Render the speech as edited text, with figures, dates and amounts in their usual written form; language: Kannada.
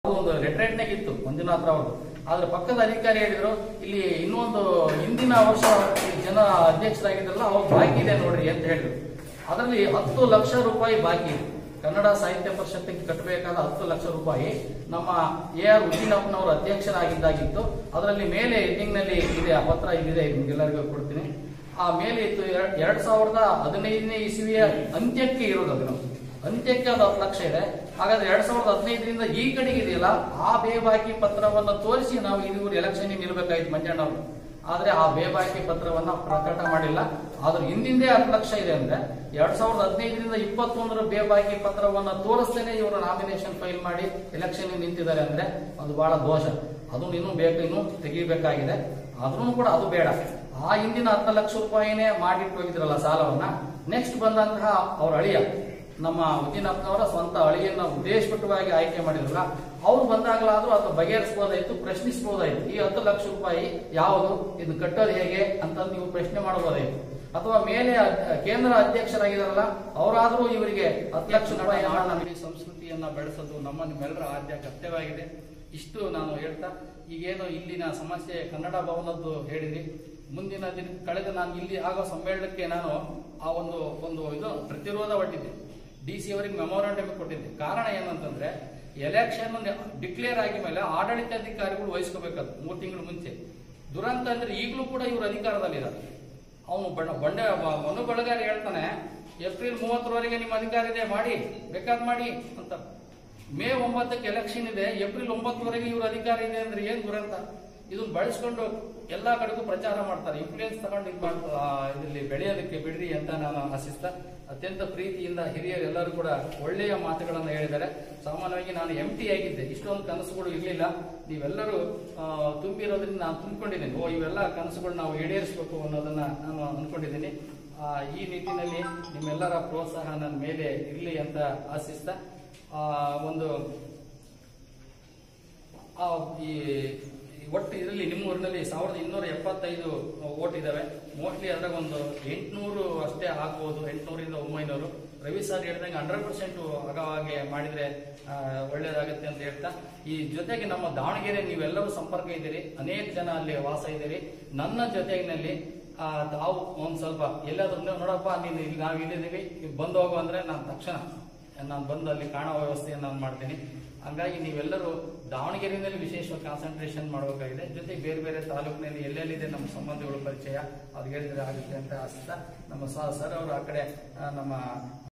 ಒಂದು ಲೆಟರೇಟ್ನಾಗ ಇತ್ತು ಮಂಜುನಾಥ್ ಅವ್ರದ್ದು. ಆದ್ರೆ ಪಕ್ಕದ ಅಧಿಕಾರಿ ಹೇಳಿದ್ರು ಇಲ್ಲಿ ಇನ್ನೊಂದು ಹಿಂದಿನ ವರ್ಷ ಜನ ಅಧ್ಯಕ್ಷರಾಗಿದ್ರಲ್ಲ ಅವ್ರು ಬಾಕಿ ಇದೆ ನೋಡ್ರಿ ಅಂತ ಹೇಳಿದ್ರು. ಅದರಲ್ಲಿ 10 ಲಕ್ಷ ರೂಪಾಯಿ ಬಾಕಿ ಇದೆ. ಕನ್ನಡ ಸಾಹಿತ್ಯ ಪರಿಷತ್ತಿಗೆ ಕಟ್ಟಬೇಕಾದ 10 ಲಕ್ಷ ರೂಪಾಯಿ ನಮ್ಮ AR ಉದ್ದಿನಪ್ಪನವರು ಅಧ್ಯಕ್ಷರಾಗಿದ್ದಾಗಿತ್ತು. ಅದರಲ್ಲಿ ಮೇಲೆ ಹೆಡ್ಡಿಂಗ್ ನಲ್ಲಿ ಇದೆ, ಆ ಪತ್ರ ಇಲ್ಲಿದೆ, ನಿಮ್ಗೆಲ್ಲರಿಗೂ ಕೊಡ್ತೀನಿ. ಆ ಮೇಲೆ ಇತ್ತು 2015ನೇ ಇಸವಿಯ ಅಂತ್ಯಕ್ಕೆ ಇರೋದು, ಅದು ಅಂತ್ಯಕ್ಕೆ ಅದು 10 ಲಕ್ಷ ಇದೆ. ಹಾಗಾದ್ರೆ 2015ರಿಂದ ಈ ಕಡೆಗೆ ಇದೆಯಲ್ಲ, ಆ ಬೇಬಾಕಿ ಪತ್ರವನ್ನು ತೋರಿಸಿ ನಾವು ಇದುವರೆಗೆ ಎಲೆಕ್ಷನ್ ನಿಲ್ಬೇಕಾಯ್ತು ಮಂಜಣ್ಣ ಅವರು. ಆದ್ರೆ ಆ ಬೇಬಾಕಿ ಪತ್ರವನ್ನ ಪ್ರಕಟ ಮಾಡಿಲ್ಲ. ಆದ್ರೆ ಹಿಂದಿಂದೇ 10 ಲಕ್ಷ ಇದೆ ಅಂದ್ರೆ 2015ರಿಂದ 21ರ ಬೇಬಾಕಿ ಪತ್ರವನ್ನ ತೋರಿಸ್ತೇನೆ ಇವರು ನಾಮಿನೇಷನ್ ಫೈಲ್ ಮಾಡಿ ಎಲೆಕ್ಷನ್ ನಿಂತಿದ್ದಾರೆ ಅಂದ್ರೆ ಅದು ಬಹಳ ದೋಷ. ಅದು ಇನ್ನೂ ತೆಗಿಬೇಕಾಗಿದೆ. ಆದ್ರೂ ಕೂಡ ಅದು ಬೇಡ. ಆ ಹಿಂದಿನ 10 ಲಕ್ಷ ರೂಪಾಯಿನೇ ಮಾಡಿಟ್ಟು ಹೋಗಿದ್ರಲ್ಲ ಸಾಲವನ್ನ, ನೆಕ್ಸ್ಟ್ ಬಂದಂತಹ ಅವ್ರ ಅಳಿಯ ನಮ್ಮ ಉದ್ದಿನಪ್ಪನವರ ಸ್ವಂತ ಅಳಿಯನ್ನ ಉದ್ದೇಶಪೂರ್ವಕವಾಗಿ ಆಯ್ಕೆ ಮಾಡಿದ್ರಲ್ಲ, ಅವ್ರು ಬಂದಾಗಲಾದ್ರೂ ಅದು ಬಗೆಹರಿಸಬಹುದಾಯ್ತು, ಪ್ರಶ್ನಿಸಬಹುದಾಯ್ತು. ಈ 10 ಲಕ್ಷ ರೂಪಾಯಿ ಯಾವುದು, ಇದು ಕಟ್ಟೋದು ಹೇಗೆ ಅಂತ ನೀವು ಪ್ರಶ್ನೆ ಮಾಡಬಹುದಾಯ್ತು. ಅಥವಾ ಮೇಲೆ ಕೇಂದ್ರ ಅಧ್ಯಕ್ಷರಾಗಿದಾರಲ್ಲ, ಅವರಾದ್ರೂ ಇವರಿಗೆ 10 ಲಕ್ಷ ರೂಪಾಯಿ ನಮಗೆ ಸಂಸ್ಕೃತಿಯನ್ನ ಬೆಳೆಸೋದು ನಿಮ್ಮೆಲ್ಲರ ಆದ್ಯ ಕರ್ತವ್ಯವಾಗಿದೆ. ಇಷ್ಟು ನಾನು ಹೇಳ್ತಾ, ಈಗೇನು ಇಲ್ಲಿನ ಸಮಸ್ಯೆ ಕನ್ನಡ ಭವನದ್ದು ಹೇಳಿದ್ರಿ, ಮುಂದಿನ ದಿನ ನಾನು ಇಲ್ಲಿ ಆಗೋ ಸಮ್ಮೇಳನಕ್ಕೆ ನಾನು ಆ ಒಂದು ಇದು ಪ್ರತಿರೋಧ ಒಡ್ಡಿದ್ದೆ. DC ಅವರಿಗೆ ಮೆಮೊರಾಂಡಮ್ ಕೊಟ್ಟಿದ್ದೆ. ಕಾರಣ ಏನಂತಂದ್ರೆ ಎಲೆಕ್ಷನ್ ಡಿಕ್ಲೇರ್ ಆಗಿ ಮೇಲೆ ಆಡಳಿತಾಧಿಕಾರಿಗಳು ವಹಿಸ್ಕೋಬೇಕಾದ್ರು 3 ತಿಂಗಳು ಮುಂಚೆ. ದುರಂತ ಅಂದ್ರೆ ಈಗಲೂ ಕೂಡ ಇವರು ಅಧಿಕಾರದಲ್ಲಿದ್ದಾರೆ. ಅವನು ಮನು ಬಳಗಾರಿ ಹೇಳ್ತಾನೆ, ಏಪ್ರಿಲ್ 30ರವರೆಗೆ ನಿಮ್ಮ ಅಧಿಕಾರ ಇದೆ, ಮಾಡಿ ಬೇಕಾದ್ ಮಾಡಿ ಅಂತ. ಮೇ 9ಕ್ಕೆ ಎಲೆಕ್ಷನ್ ಇದೆ, ಏಪ್ರಿಲ್ 9ರವರೆಗೆ ಇವ್ರ ಅಧಿಕಾರ ಇದೆ ಅಂದ್ರೆ ಏನ್ ದುರಂತ. ಇದನ್ನ ಬಳಸ್ಕೊಂಡು ಎಲ್ಲಾ ಕಡೆಗೂ ಪ್ರಚಾರ ಮಾಡ್ತಾರೆ, ಇನ್ಫ್ಲೂಯೆನ್ಸ್ ತಗೊಂಡು ಇದರಲ್ಲಿ ಬೆಳೆಯೋದಕ್ಕೆ ಬಿಡ್ರಿ ಅಂತ ನಾನು ಆಶಿಸ್ತಾ, ಅತ್ಯಂತ ಪ್ರೀತಿಯಿಂದ ಹಿರಿಯರು ಎಲ್ಲರೂ ಕೂಡ ಒಳ್ಳೆಯ ಮಾತುಗಳನ್ನು ಹೇಳಿದ್ದಾರೆ. ಸಾಮಾನ್ಯವಾಗಿ ನಾನು ಎಂಟಿ ಆಗಿದ್ದೆ, ಇಷ್ಟೊಂದು ಕನಸುಗಳು ಇರಲಿಲ್ಲ. ನೀವೆಲ್ಲರೂ ತುಂಬಿರೋದ್ರಿಂದ ನಾನು ತುಂಬಿಕೊಂಡಿದ್ದೀನಿ. ಇವೆಲ್ಲ ಕನಸುಗಳು ನಾವು ಈಡೇರಿಸಬೇಕು ಅನ್ನೋದನ್ನ ನಾನು ಅನ್ಕೊಂಡಿದ್ದೀನಿ. ಈ ನಿಟ್ಟಿನಲ್ಲಿ ನಿಮ್ಮೆಲ್ಲರ ಪ್ರೋತ್ಸಾಹ ನನ್ನ ಮೇಲೆ ಇರಲಿ ಅಂತ ಆಶಿಸ್ತಾ, ಒಟ್ಟು ಇದರಲ್ಲಿ ನಿಮ್ಮ ಊರಿನಲ್ಲಿ 1275 ವೋಟ್ ಇದಾವೆ. ಮೋಸ್ಟ್ಲಿ ಅದ್ರಾಗ ಒಂದು 800 ಅಷ್ಟೇ ಆಗ್ಬಹುದು, 800ರಿಂದ 900. ರವಿ ಸರ್ ಹೇಳಿದಂಗೆ 100% ಆಗವಾಗೆ ಮಾಡಿದ್ರೆ ಒಳ್ಳೇದಾಗುತ್ತೆ ಅಂತ ಹೇಳ್ತಾ, ಈ ಜೊತೆಗೆ ನಮ್ಮ ದಾವಣಗೆರೆ ನೀವೆಲ್ಲರೂ ಸಂಪರ್ಕ ಇದ್ದೀರಿ, ಅನೇಕ ಜನ ಅಲ್ಲಿ ವಾಸ ಇದ್ದೀರಿ. ನನ್ನ ಜೊತೆಗಿನಲ್ಲಿ ತಾವು ಒಂದ್ ಸ್ವಲ್ಪ ಎಲ್ಲಾದ್ರೂ ನೋಡಪ್ಪ ನೀನು ಇಲ್ಲಿ ನಾವು ಇಲ್ಲಿದ್ದೀವಿ, ಬಂದು ಹೋಗು ಅಂದ್ರೆ ನಾನು ಬಂದು ಅಲ್ಲಿ ಕಾಣೋ ವ್ಯವಸ್ಥೆಯನ್ನು ನಾನು ಮಾಡ್ತೀನಿ. ಹಂಗಾಗಿ ನೀವೆಲ್ಲರೂ ದಾವಣಗೆರೆಯಲ್ಲಿ ವಿಶೇಷವಾಗಿ ಕಾನ್ಸಂಟ್ರೇಷನ್ ಮಾಡಬೇಕಾಗಿದೆ. ಜೊತೆಗೆ ಬೇರೆ ಬೇರೆ ತಾಲೂಕಿನಲ್ಲಿ ಎಲ್ಲೆಲ್ಲಿದೆ ನಮ್ಮ ಸಂಬಂಧಿಗಳ ಪರಿಚಯ ಅದು ಹೇಳಿದ್ರೆ ಆಗುತ್ತೆ ಅಂತ ಆಸ್ತಾ, ನಮ್ಮ ಸರ್ ಅವರು ಆ ಕಡೆ ನಮ್ಮ